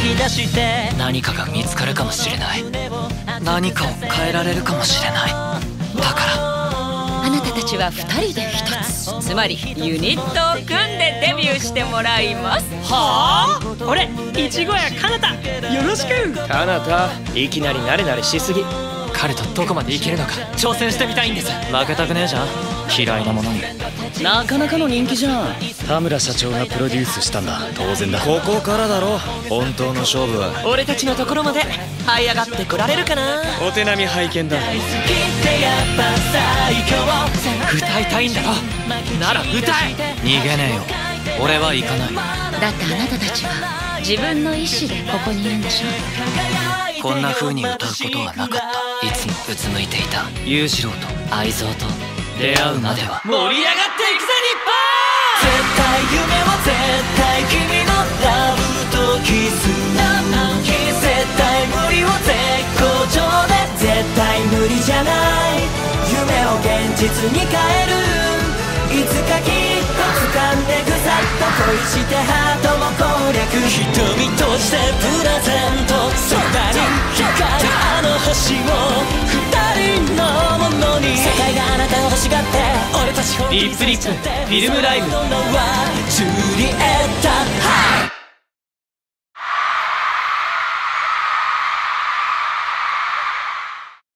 き出して何かが見つかるかもしれない。何かを変えられるかもしれない。だからあなたたちは2人で1つ、つまりユニットを組んでデビューしてもらいます。 はあ？俺いちごやかなたよろしく。 かなたいきなり慣れ慣れしすぎ。 彼とどこまでいけるのか挑戦してみたいんです。負けたくねえじゃん、嫌いなものに。 なかなかの人気じゃん。 田村社長がプロデュースしたんだ。当然だ。ここからだろ、本当の勝負は。 俺たちのところまで這い上がってこられるかな。 お手並み拝見だ。 歌いたいんだろ、なら歌え。逃げねえよ、俺は行かない。 だってあなたたちは自分の意思でここにいるんでしょ。 こんな風に歌うことはなかった。いつもうつむいていた裕次郎と愛憎と出会うまでは。 盛り上がっていくぜ日本。絶対夢は絶対君のラブとキス。絶対無理を絶好調で絶対無理じゃない。夢を現実に変える。いつかきっと掴んでぐさっと恋してハートも攻略。瞳としてプレゼント。空に光るあの星を二人のものに。世界があなたを欲しがって俺たちをリップリップフィルムライブ。 ジュリエッタ